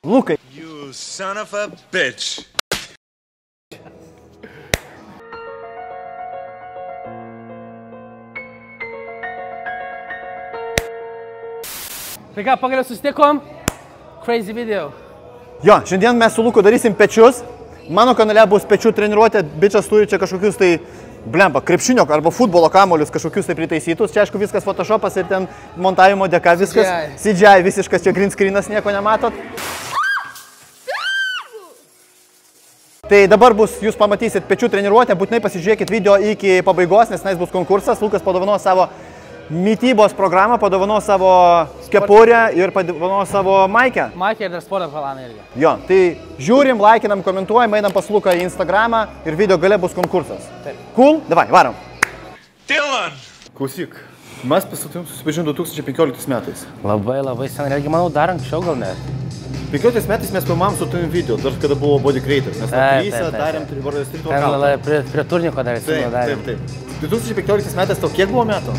Lukai. You son of a bitch. Tai ką, pagaliau susitikom? Crazy video. Jo, šiandien mes su Luku darysim pečius. Mano kanale bus pečių treniruotė, bičias turi čia kažkokius tai, blemba, krepšinio arba futbolo kamolius kažkokius tai pritaisytus. Čia aišku viskas photoshopas ir ten montavimo dėka viskas. CGI visiškas, čia green screenas, nieko nematot. Tai dabar bus, jūs pamatysit pečių treniruotę, būtinai pasižiūrėkit video iki pabaigos, nes tenais bus konkursas. Lukas padovanojo savo mytybos programą, padovanojo savo kepurę ir padovanojo savo maikę. Maikę ir dar sporto planą irgi. Jo, tai žiūrim, laikinam, komentuojam, einam pas Luką į Instagramą ir video gale bus konkursas. Taip. Cool? Davai, varom. Dylan! Klausyk, mes pasatutim susipažinti 2015 metais. Labai senai, netgi manau dar anksčiau gal net. 15 metais mes filmavom su tavim video, dar kada buvo Body Creator. Mes trysia darėm Street Workout. Prie turniko darėm. Taip. 2015 metais tau kiek buvo metų?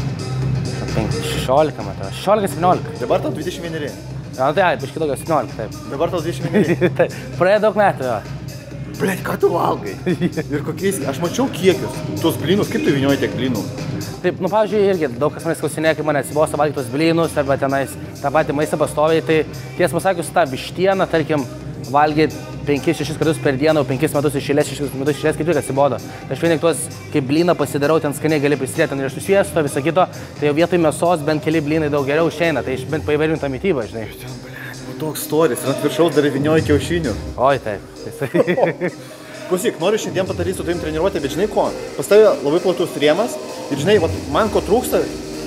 16 metų, 16-17. Dabar tau 21. Na tai, biškį daugiau, 17, taip. Dabar tau 21. Taip, praėjo daug metų, jo. Blet, ką tu valgai? Ir kokiais, aš mačiau kiekius, tuos blynus, kaip tu vynioji tiek blynų? Taip, nu pavyzdžiui, irgi daug kas manęs klausinėja, kaip man atsibosta valgyti tos blynus arba tenais tą patį maistą pastoviai, tai tiesą pasakius tą vištieną, tarkim, valgyti 5-6 kartus per dieną, 5 metus išėlės, 6 metus išėlės, kaip tik atsibodo. Tai aš vienik tuos, kaip blyną pasidarau, ten skaniai gali prisidėti, ten ir su sviesto, viso kito, tai jau vietoj mėsos bent keli blynai daug geriau išeina, tai bent paįvairint tą mitybą, žinai. Toks storis, ant viršaus dar vynioji kiaušinių. Oi, taip. Klausyk, noriu šiandien padarysiu su tavim treniruotę, bet žinai ko? Pas tave labai platus rėmas ir žinai, vat, man ko trūksta,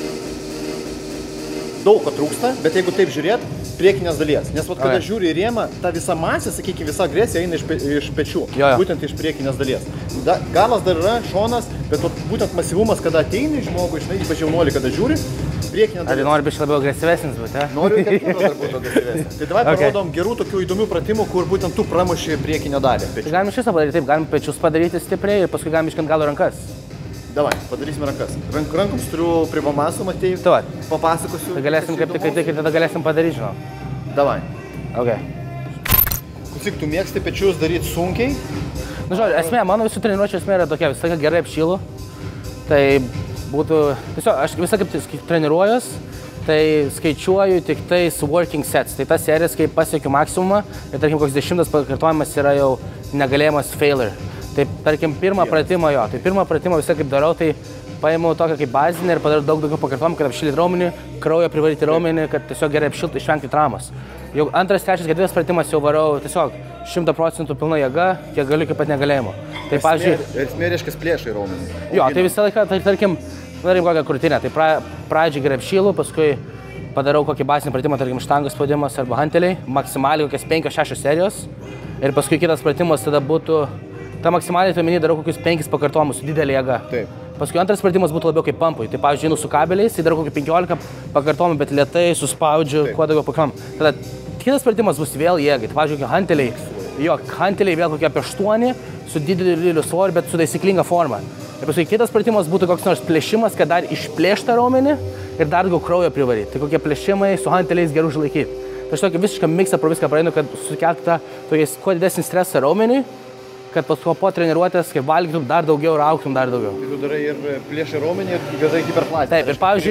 daug ko trūksta, bet jeigu taip žiūrėt, priekinės dalies. Nes vat, kada žiūri į rėmą, ta visa masė, sakykime, visa agresija eina iš pečių, būtent iš priekinės dalies. Galas dar yra, šonas, bet vat, būtent masyvumas, kada ateini žmogui, žinai, ypač jaunuolį, kada žiūri, priekinė dalis. Ar nori biškai labiau agresyvesnis būti, Noriu, kad kūnas dar būtų agresyvesnis. Tai davai parodom gerų tokių įdomių pratimų, kur būtent tu pramuši priekinę dalį. Tai galim iš viso padaryti taip, galim pečius padaryti stipriai ir paskui galim iškant galo rankas. Davai, padarysime rankas. Rankoms turiu privamasų, matei, papasakosiu. Tai galėsim kaip tik ir tada galėsim padaryti, žinau. Davai. Ok. Klausyk, tu mėgsti pečius daryti sunkiai? Nu, žodžiu, esmė, mano visų treniruočių esmė yra tokia, visą laiką gerai apšylu. Tai būtų, tiesiog, aš visą kaip treniruojuos, tai skaičiuoju tik tais working sets. Tai tas serijas, kai pasiekiu maksimumą ir, tarkim, koks 10 pakartojimas yra jau negalėjimas failure. Tai, tarkim, pirmą pratimą visą kaip darau, tai paimu tokią kaip bazinę ir padarau daug daugiau pakartojimų, kad apšilti raumenį, kraują privaryti raumenį, kad tiesiog gerai apšilti, išvengti traumos. Jau antras, trečias, ketvirtas pratimas jau varau tiesiog 100% pilna jėga, kiek galiu iki pat negalėjimo. Tai, pavyzdžiui, esmė reiškia plėšai raumenį. Jo, tai visą laiką, tai, tarkim, darim kokią krūtinę, tai pradžiai gerai apšilu, paskui padarau kokį bazinį pratimą, tarkim, štangos spaudimas arba hanteliai, maksimaliai kokias 5-6 serijos ir paskui kitas pratimas tada būtų, ta maksimaliai tuomenį darau kokius 5 pakartojimus su didelė jėga. Taip. Paskui antras pratimas būtų labiau kaip pampui. Tai, pavyzdžiui, einu su kabeliais, tai darau kokį 15 pakartojimų, bet lėtai suspaudžiu, kuo daugiau pakartojimų. Tada kitas pratimas bus vėl jėgai. Tai, pavyzdžiui, hanteliai vėl kokie apie 8 su dideliu svoriu, bet su taisyklinga forma. Ir paskui kitas pratimas būtų koks nors plėšimas, kad dar išplėštą raumenį ir dar daugiau kraujo privaryti. Tai kokie plėšimai su hanteliais gerai užlaikyti. Tai aš tokį visišką miksą pro viską praeinu, kad sukeltų tą tokį kuo didesnį stresą raumeniui, kad paskui po treniruotės, kaip valgytum, dar daugiau ir augtum dar daugiau. Tai tu darai ir plėšai raumenį ir darai hiperplaziją. Taip,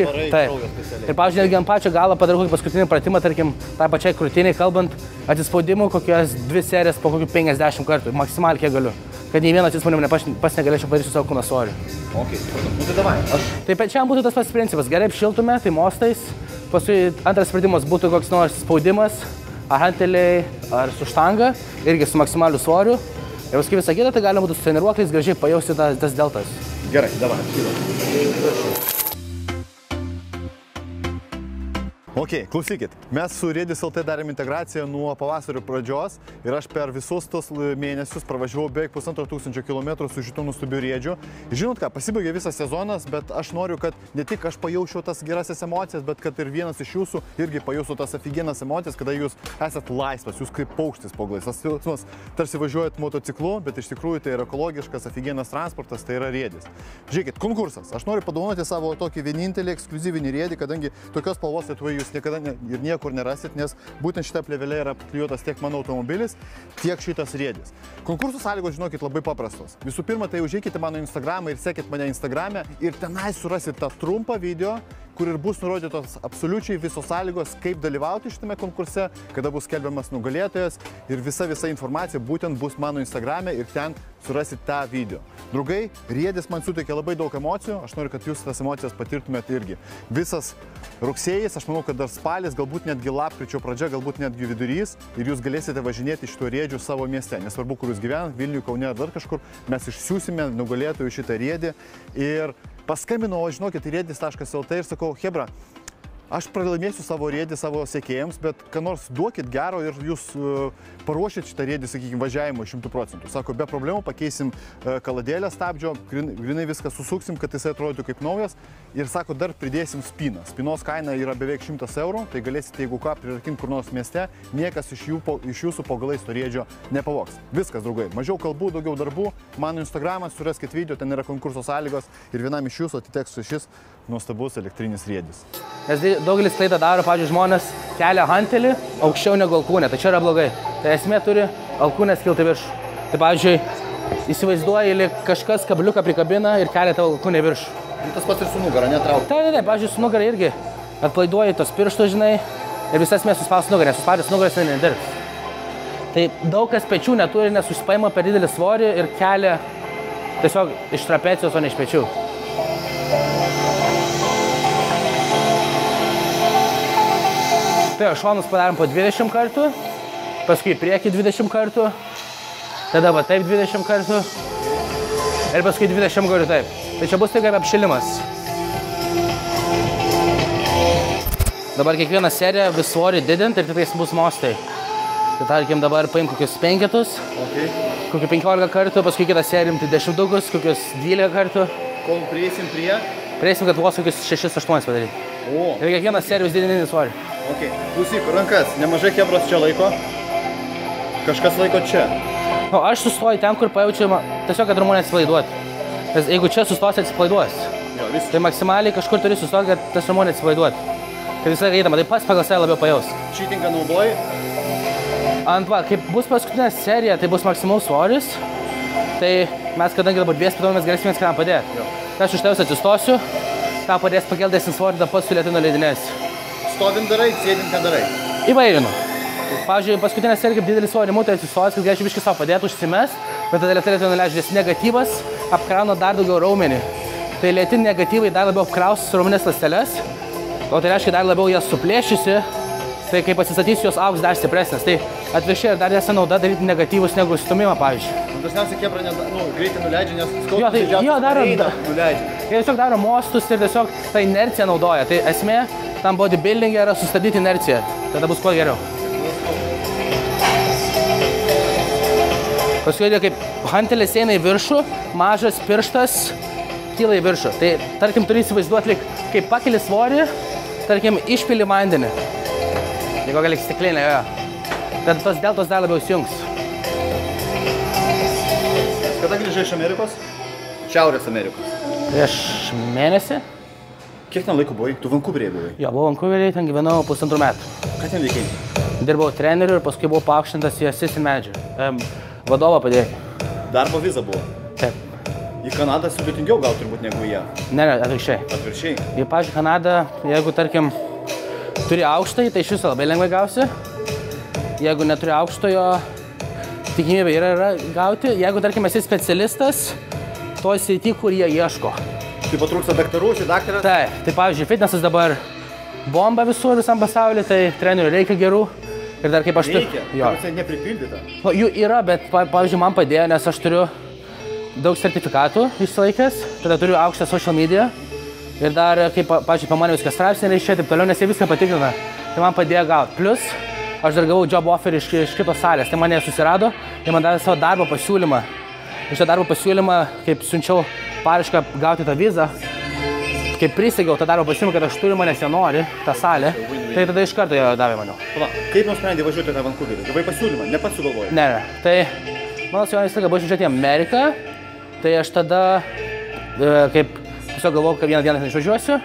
ir pavyzdžiui, netgi ant pačio galo padarau kokį paskutinį pratimą, tarkim, tą pačiai krūtiniai kalbant, atsispaudimų kokias 2 serijas po kokių 50 kartų, maksimaliai kiek galiu. Kad nei vieną atsispaudimu pas negalėčiau padaryti su savo kūno svoriu. Ok, nu tai davai. Tai pečiam būtų tas pats principas, gerai apšiltume, tai mostais, paskui antras pratimas būtų koks nors spaudimas, ar hanteliai, ar su štanga, irgi su maksimaliu svoriu. Ir paskui visą kitą, tai galima būtų su treniruokliais gražiai pajausti tas deltas. Gerai, davai, apšylam. Ok, klausykit, mes su Redis LT darėm integraciją nuo pavasario pradžios ir aš per visus tos mėnesius pravažiavau beveik 1500 km su šitų nuostabiu Rėdžiu. Žinot ką, pasibaigė visas sezonas, bet aš noriu, kad ne tik aš pajaučiau tas gerasias emocijas, bet kad ir vienas iš jūsų irgi pajaustų tas aфиgenas emocijas, kada jūs esat laisvas, jūs kaip paukštis paglais. Tas jausmas, tarsi važiuojat motociklu, bet iš tikrųjų tai yra ekologiškas aфиgenas transportas, tai yra Rėdis. Žiūrėkit, konkursas. Aš noriu padovanoti savo tokį vienintelį ekskliuzyvinį Rėdį, kadangi tokios spalvos Lietuvoje jūs niekada ir niekur nerasit, nes būtent šitą plėvelę yra apklijuotas tiek mano automobilis, tiek šitas riedis. Konkursų sąlygos, žinokit, labai paprastos. Visų pirma, tai užeikite mano Instagramą ir sekit mane Instagrame ir tenai surasit tą trumpą video, kur ir bus nurodytos absoliučiai visos sąlygos, kaip dalyvauti šitame konkurse, kada bus skelbiamas nugalėtojas ir visa informacija būtent bus mano Instagrame ir ten surasit tą video. Draugai, riedis man suteikia labai daug emocijų, aš noriu, kad jūs tas emocijas patirtumėt irgi. Visas rugsėjais, aš manau, kad dar spalis, galbūt netgi lapkričio pradžia, galbūt netgi vidurys ir jūs galėsite važinėti šito riedžių savo mieste. Nesvarbu, kur jūs gyvenat, Vilniuje, Kaune ar dar kažkur, mes išsiųsime nugalėtojų šitą riedį ir paskambinau, žinokit, riedis.lt ir sakau, Hebra, aš pralaimėsiu savo riedį savo sekėjams, bet ką nors duokit gero ir jūs paruošit šitą riedį, sakykime, važiavimo 100%. Sako, be problemų pakeisim kaladėlę stabdžio, grinai viską susuksim, kad jisai atrodytų kaip naujas ir sako, dar pridėsim spyną. Spynos kaina yra beveik 100 eurų, tai galėsite, jeigu ką, prirakinti kur nors mieste, niekas iš jūsų po galais to riedžio nepavogs. Viskas, draugai, mažiau kalbų, daugiau darbų, mano Instagramas, suraskit video, ten yra konkurso sąlygos ir vienam iš jūsų atiteks šis nuostabus elektrinis riedis. Nes daugelis klaidą daro, pavyzdžiui, žmonės kelia hantelį aukščiau negu alkūnė, tai čia yra blogai. Tai esmė turi alkūnės kilti viršų. Tai pavyzdžiui, įsivaizduoji, lyg kažkas kabliuką prikabina ir kelia tavo alkūnę viršų. Tas pats ir su nugara, netrauk. Tai, pavyzdžiui, su nugara irgi atplaiduoji tos pirštus, žinai, ir visas mes suspaus nugarą, nes suspaudęs nugaras nedirbs. Tai daug kas pečių neturi, nes užsipaima per didelį svorį ir kelia tiesiog iš trapecijos, o ne iš pečių. Tai šonus padarom po 20 kartų, paskui į priekį 20 kartų, tada va taip 20 kartų ir paskui 20 kartų taip. Tai čia bus tai kaip apšilimas. Dabar kiekvieną seriją vis svorį didint ir tiktais bus mostai. Tai tarkim dabar paim kokius 5, kokių 15 kartų, paskui kitą seriją imti 10, kokius 12 kartų. Kol prieisim prie? Prieisim, kad vos kokius 6-8 padaryti. Ir kiekvieną seriją vis didinį svorį. Ok, klausyk, rankas, nemažai Hebros čia laiko, kažkas laiko čia. O aš sustoju ten, kur pajaučiu, tiesiog, kad ramunė atsipalaiduoti. Nes jeigu čia sustosi, atsipalaiduos. Tai maksimaliai kažkur turi sustoti, kad tas ramunė atsipalaiduoti. Kad visą laiką įtama, tai pats pagal save labiau pajaus. Cheatingą naudoji? Va, kaip bus paskutinė serija, tai bus maksimalus svoris. Tai mes, kadangi dabar dvies pėdomis galėsim viens kitam padėti. Tai aš iš tavęs atsistosiu, tą padės pakeldesnį svorį, tada pats sulėtino leidinės. Stovint darai, sėdint nedarai? Įvairinu. Pavyzdžiui, paskutinė serija kaip didelis svorį imu, tai atsistojęs, kad galėčiau biškį savo padėti užsimes, bet tada lėtai nuleidžiu, nes negatyvas apkrauna dar daugiau raumenį. Tai lėti negatyvai dar labiau apkraus raumenės ląsteles, o tai reiškia dar labiau jas suplėšysi, tai kai pasistatysiu, jos augs dar stipresnės. Tai atvirkščiai dar nesą nauda daryti negatyvus negu stumimą, pavyzdžiui. Dažniausiai Hebra greitai nuleidžia, nes skausmas nuleidžia. Jie tiesiog daro mostus ir tiesiog tą inerciją naudoja. Tai esmė tam bodybuilding yra sustabdyti inerciją. Tada bus kuo geriau. Paskui, kaip hantelis eina į viršų, mažas pirštas kyla į viršų. Tai, tarkim, turi įsivaizduoti, kaip pakeli svorį, tarkim, išpili vandenį. Jeigu gali stiklinę, jo. Tad tos deltos dar labiau įsijungs. Kada grįžai iš Amerikos? Šiaurės Amerikos. Prieš mėnesį. Kiek ten laiko buvai? Tu Vancouverėje buvai? Jo, buvau Vancouverėje, ten gyvenau 1,5 metų. Ką ten veikai? Dirbau treneriu ir paskui buvau paaukštintas į assistant manager. Vadovą padėti. Darbo viza buvo? Taip. Į Kanadą sudėtingiau gal turbūt negu jie? Ne, atvirkščiai. Atvirkščiai? Į, pavyzdžiui, Kanadą, jeigu, tarkim, turi aukštąjį, tai iš viso labai lengvai gausi. Jeigu neturi aukštojo, tikimybė yra gauti. Jeigu, tarkim, esi specialistas, toj srity, kur jie ieško. Tai patrūksta daktarų, esi daktaras? Taip, tai pavyzdžiui, fitnesas dabar bomba visam pasauliu, tai trenerių reikia gerų. Ir dar kaip aš turiu. Reikia? Jo. Tai nepripildyta? Jų yra, bet, pavyzdžiui, man padėjo, nes aš turiu daug sertifikatų išsilaikęs, tada turiu aukštą social media. Ir dar, kaip, pavyzdžiui, apie mane viskas straipsniai reiškia, taip toliau, nes jie viską patikrina. Tai man padėjo gauti. Plus, aš dar gavau job offer iš kitos salės, tai mane susirado ir man davė savo darbo pasiūlymą. Iš to darbo pasiūlymą, kaip siunčiau paraišką gauti tą vizą, kaip prisiegiau tą darbo pasiūlymą, kad aš turiu, manęs jie nori, tą salę, tai tada iš karto jie davė maniau. Pala, kaip nusprendė važiuoti tą Vancouverį? Gavai pasiūlymą, ne pats sugalvojai? Ne. Tai mano svajonė visą laiką buvo išvažiuoti į Ameriką, tai aš tada kaip tiesiog galvojau, kad vieną dieną ten išvažiuosiu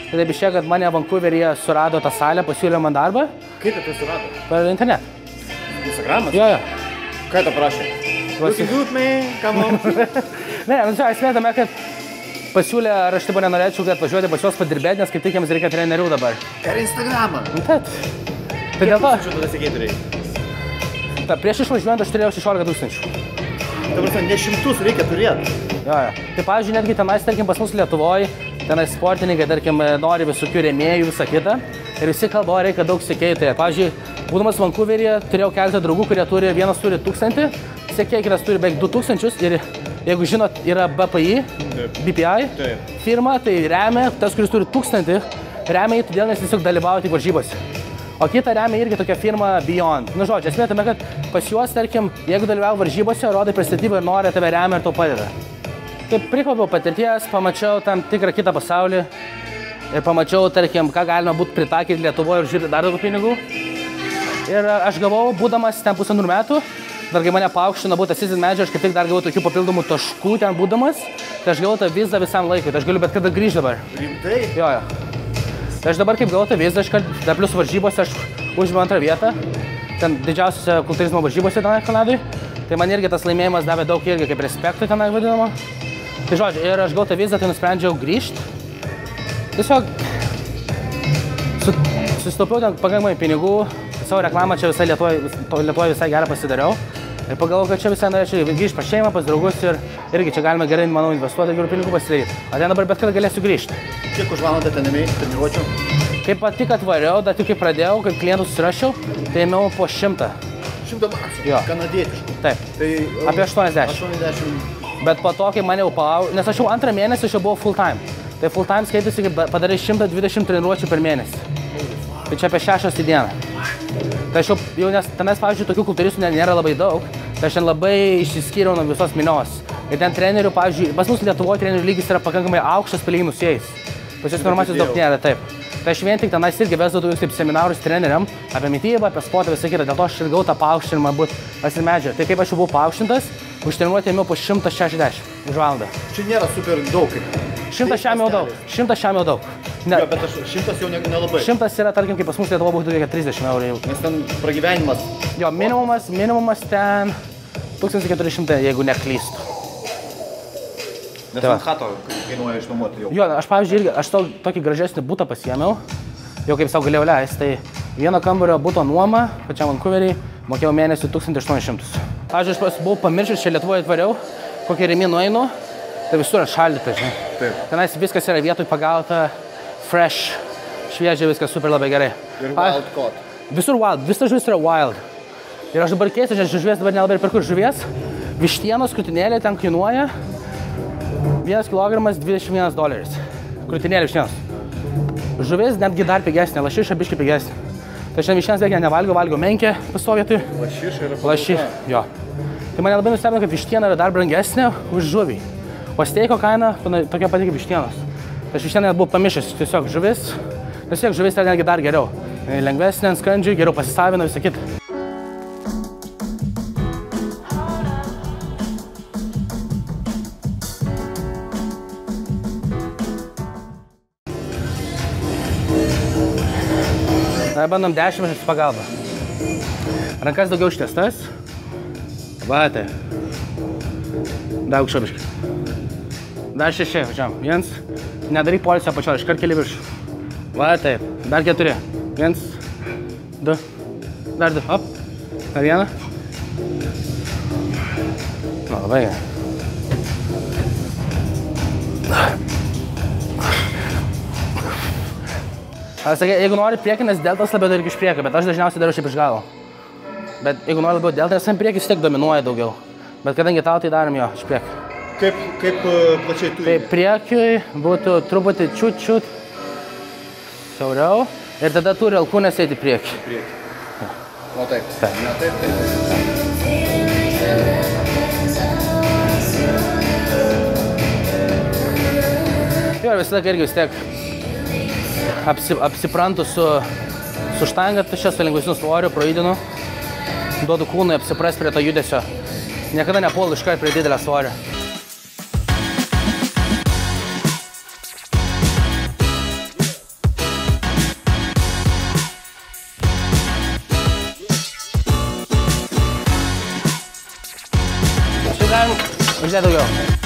Tai taip išėjo, kad mane Vancouveryje surado tą salę, pasiūlė man darbą. Kaip tai surado? Per internetą. Instagramas? Jo. Ką tau prašė? Looking good, man, come on. Ne, esmė tame, kad pasiūlė, ar aš taip nenorėčiau, kad važiuoti pas juos padirbėti, nes kaip tik jiems reikia trenerių dabar. Per Instagramą? Taip. Tai dėl to... Kiek tada sakei turėjai? Prieš išvažiuojant aš turėjau 16 000. Ta prasme, ne šimtus reikia turėti. Jo. Tai pavyzdžiui, netgi tenais, tarkim, pas mus Lietuvoje, tenais sportininkai, tarkim, nori visokių rėmėjų, visą kitą. Ir visi kalba, reikia daug sekėjų. Tai, pavyzdžiui, būdamas Vancouveryje, turėjau keletą draugų, kurie turi, vienas turi 1000 sekėjų, kitas turi beveik 2000. Ir jeigu žinot, yra BPI, BPI firma, tai remia, tas, kuris turi 1000, remia jį todėl, nes tiesiog dalyvauja tik varžybose. O kita remia irgi tokia firma Beyond. Nu, žodžiu, esmė tame, kad pas juos, tarkim, jeigu dalyvauja varžybose, rodai pristatybą ir nori, tave remia ir tau padeda. Taip prikaupiau patirties, pamačiau tam tikrą kitą pasaulį ir pamačiau, tarkim, ką galima būtų pritaikyti Lietuvoje ir žiūrėti dar daugiau pinigų. Ir aš gavau, būdamas ten 1,5 metų, dar kai mane paaukštino būti assistant manager, aš kaip tik dar gavau tokių papildomų taškų ten būdamas, tai aš gavau tą vizą visam laikui, tai aš galiu bet kada grįžti dabar. Rimtai? Jo. Tai aš dabar kaip gavau tą vizą, iškart, dar plius varžybose aš užėmiau 2 vietą, ten didžiausiose kultūrizmo varžybose tenai Kanadai, tai man irgi tas laimėjimas davė daug irgi kaip respektų tenai vadinamo. Tai žodžiu, ir aš gavau tą vizą, tai nusprendžiau grįžti. Tiesiog susitaupiau ten pakankamai pinigų, savo reklamą čia visai Lietuvoje visai gerą pasidariau. Ir pagalvojau, kad čia visai norėčiau grįžti pas šeimą, pas draugus ir irgi čia galima gerai, manau, investuoti gerų pinigų pasidaryti. O ten dabar bet kada galėsiu grįžti. Kiek už valandą ten ėmėjai treniruočių? Kaip tik atvariau, dar tik kai pradėjau, kad klientus susirašiau, tai ėmiau po 100. 100 maksų? Jo. Kanadietiškų? Taip. Tai apie 80. 80. Bet po to, kai mane jau nes aš jau 2 mėnesį aš jau buvau full time. Tai full time skaitėsi, kai padarai 120 treniruočių per mėnesį. Tai čia apie 6 į dieną. Tai aš jau, nes tenais, pavyzdžiui, tokių kultūristų nėra labai daug, tai aš ten labai išsiskyriau nuo visos minios. Ir ten trenerių, pavyzdžiui, pas mus Lietuvoje trenerių lygis yra pakankamai aukštas palyginus su jais. Pas jūs informacijos daug nėra, taip. Tai aš vien tik tenais irgi vesdavau kaip seminarus treneriam apie mitybą, apie sportą, visą kitą. Dėl to aš ir gavau tą paaukštinimą būt assistant manager. Tai kaip aš jau buvau paaukštintas, už treniruotę ėmiau po 160 už valandą. Čia nėra super daug kaip. 100 šiam jau daug. 100 šiam jau daug. Ne, bet 100 jau nelabai. 100 yra, tarkim, kaip pas mus Lietuvoje būtų 30 eurų. Nes ten pragyvenimas. Jo, minimumas ten 1400, jeigu neklystu. Nes Manhatto kainuoja išnuomoti jau. Jo, aš pavyzdžiui irgi, aš tokį gražesnį butą pasiėmiau, jau kaip savo galėjau leisti, tai vieno kambario buto nuoma, pačiam Vancouverį, mokėjau mėnesį 1800. Pavyzdžiui, aš buvau pamiršęs, čia Lietuvoje atvariau, kokį rėmį nueinu, tai visur atšaldyta, žinai. Taip. Tenais viskas yra vietoj pagauta, fresh, šviežia, viskas super labai gerai. Ir wild caught. Visur wild, visa žuvis yra wild. Ir aš dabar keisiu, aš žuvies dabar nelabai perku žuvies, vištienos krūtinėlė ten kainuoja 1 kilogramas $21. Krūtinėlė vištienos. Žuvis netgi dar pigesnė, lašiša biškai pigesnė. Tai šiandien vištienos beveik nevalgau menkę pastovietui. Lašiša yra Lašiša, jo. Tai mane labai nustebino, kad vištiena yra dar brangesnė už žuvį. O steiko kaina tokia pati kaip vištienos. Tai aš vištieną buvau pamišęs, tiesiog žuvis. Tiesiog žuvis yra netgi dar geriau. Lengvesnė ant skrandžių, geriau pasisavina visą kitą. Na, bandom 10 minučių pagalbą. Rankas daugiau ištiestas. Va, tai. Dar aukščiau biškai. Dar 6, važiuojam. 1. Nedaryk poilsio apačioj, iškart keli viršų. Va, taip. Dar 4. 1, 2. Dar 2. Hop. Dar 1. Na, labai gerai. Aš sakė, jeigu nori priekį, nes deltas labiau daryk iš priekio, bet aš dažniausiai darau šiaip iš galo. Bet jeigu nori labiau deltas, nes ant priekį vis tiek dominuoja daugiau. Bet kadangi tau tai darom jo, iš priekio. Kaip plačiai tu? Tai priekiui būtų truputį čiut siauriau ir tada turi alkūnės eiti priekį. Priekį. O taip. Taip. Na, taip. Jo, ir visą laiką irgi vis tiek apsiprantu su štanga, tuščia su lengvesniu svoriu, projudinu, duodu kūnui apsiprast prie to judesio. Niekada nepuolu iškart prie didelio svorio. Čia galim uždėti daugiau.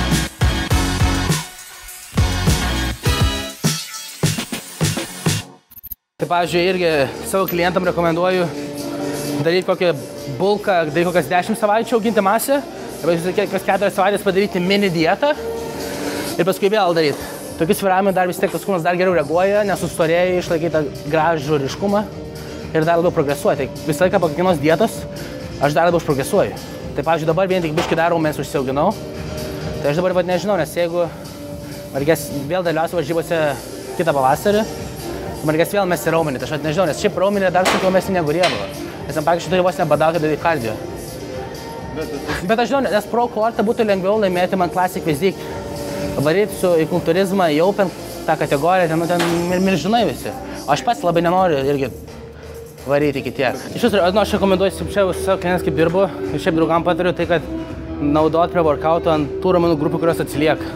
Tai pavyzdžiui, irgi savo klientam rekomenduoju daryti kokią bulką, daryti kokias 10 savaičių auginti masę, kas 4 savaitės padaryti mini dietą ir paskui vėl daryti. Tokius svyravimai dar vis tiek tas kūnas dar geriau reaguoja, nesustorėja, išlaikai tą gražų ryškumą ir dar labiau progresuoja. Tai visą laiką po kiekvienos dietos aš dar labiau progresuoju. Tai pavyzdžiui, dabar vien tik biškį dar raumenis užsiauginau. Tai aš dabar nežinau, nes jeigu man reikės vėl dalyvausiu varžybose kitą pavasarį, man reikės vėl mesti raumenį. Tai aš nežinau, nes šiaip raumenį dar sunkiau mesti negu riebalą. Nes man praktiškai turi vos nebadauti daryti kardio. Bet aš žinau, nes pro kortą būtų lengviau laimėti man Classic Physique. Varyti į kultūrizmą, į Open tą kategoriją, ten milžinai visi. O aš pats labai nenoriu irgi varyti iki tiek. Iš viso, aš rekomenduoju čia savo klientais kaip dirbu ir šiaip draugam patariu tai, kad naudot prie workouto ant tų raumenų grupių, kurios atsilieka.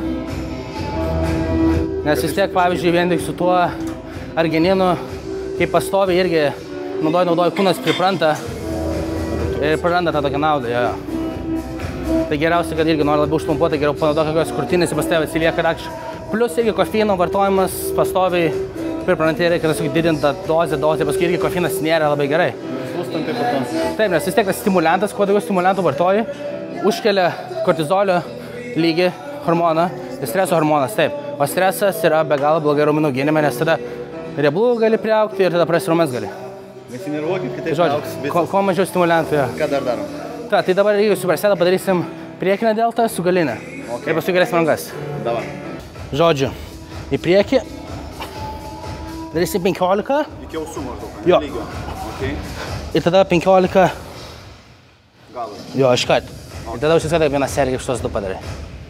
Nes vis tiek, pavyzdžiui, vien tik su tuo argininu, kaip pastoviai irgi naudoju, kūnas pripranta ir praranda tą tokią naudą. Jo. Tai geriausia, kad irgi nori labiau užpumpuoti, geriau panaudoti kokios krūtinės ir pastoviai atsilieka rakščių. Plus irgi kofeino vartojimas pastoviai pripranta ir reikia tiesiog didinti tą dozę, paskui irgi kofeinas nėra labai gerai. Taip, nes vis tiek tas stimuliantas, kuo daugiau stimuliantų vartoji, užkelia kortizolio lygį hormoną ir streso hormonas, taip. O stresas yra be galo blogai raumenų gynime, nes tada riebalų gali priaugti ir tada prasti raumens gali. Nesinervuokit, kitaip augs visas. Kuo mažiau stimuliantų. Ką dar darom? Tai dabar irgi supersetą padarysim priekinę deltą su galinę. Ir paskui galėsim rankas. Davai. Žodžiu, į priekį. Darysim 15. Iki ausų maždaug. Jo. Lygio. Okay. Ir tada 15. Galą. Jo, iškart. Ir tada užsiskaitai vieną seriją, kaip šitos du padarai.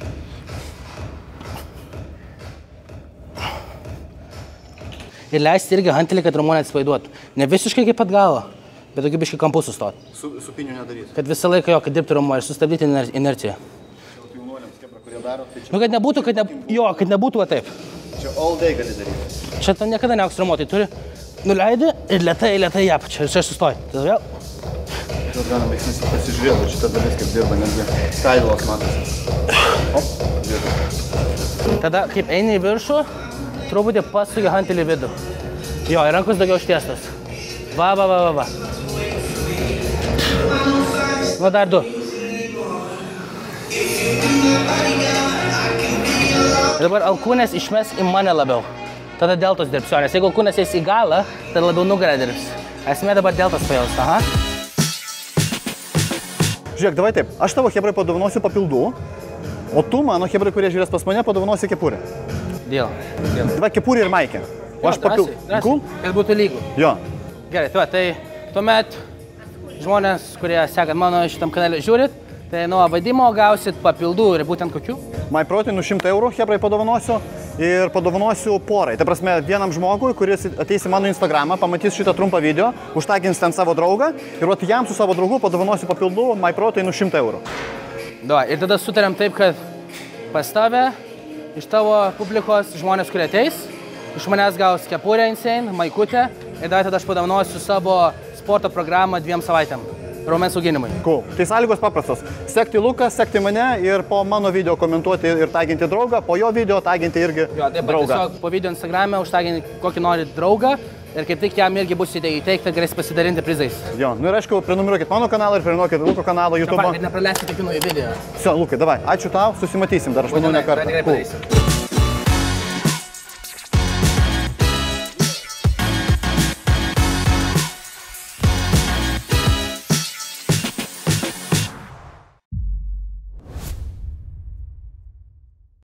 Ir leisti irgi hantelį, kad raumuonė atsipalaiduotų. Ne visiškai kaip pat galo, bet tokiu biškai kampu sustot. Supinių nedarys. Kad visą laiką jo, kad dirbti raumuonę ir sustabdyti inerciją. Jaunuoliams, kurie daro, tai čia... Nu, kad nebūtų, kad nebūtų va taip. Čia all day gali daryti. Čia to niekada neauks raumuo, tai turi nuleidi ir lėtai į apačią. Ir čia sustoji. Tada vėl. Čia galima veiksnis pasižiūrėti, šitą dalis kaip dirba, netgi skaidulos matosi. Op, dirba. Tada, kaip eini į viršų, truputį pasugi hantelį į vidų. Jo, ir rankos daugiau ištiestos. Va. Va, dar 2. Ir dabar alkūnės išmes į mane labiau. Tada deltos dirbs. Nes jeigu alkūnės eis į galą, tada labiau nugarą dirbs. Esmė dabar deltas pajaus. Aha. Žiūrėk, davai taip. Aš tavo hebrai padovanosiu papildų, o tu mano hebrai, kurie žiūrės pas mane, padovanosi kepurę. Dėl. Davai kepurį ir maikę. O aš papildų. Kad būtų lygų. Jo. Gerai, tai tuomet žmonės, kurie sekat mano šitam kanalį žiūrit, tai nuo vadimo gausit papildų ir būtent kokių? MyProtein 100 eurų hebrai padovanosiu ir padovanosiu porai. Tai prasme, vienam žmogui, kuris ateis į mano Instagramą, pamatys šitą trumpą video, užtagins ten savo draugą ir jam su savo draugu padovanosiu papildų MyProtein 100 eurų. Da, ir tada sutariam taip, kad pas tave, iš tavo publikos žmonės, kurie ateis, iš manęs gaus kepurę Insane, maikutę ir tada aš padovanosiu savo sporto programą 2 savaitėm. Raumens auginimui. Cool. Tai sąlygos paprastos. Sekti Luką, sekti mane ir po mano video komentuoti ir taginti draugą, po jo video taginti irgi draugą. Tiesiog po video Instagram'e užtaginti kokį nori draugą ir kaip tik jam irgi bus įteikta, galės pasidalinti prizais. Jo, nu ir aišku, prenumeruokit mano kanalą ir prenumeruokit Luko kanalą YouTube. Kad nepraleiskite kiekvienoje video. Все, Lukai, davai, ačiū tau, susimatysim dar, aš manau, ne kartą.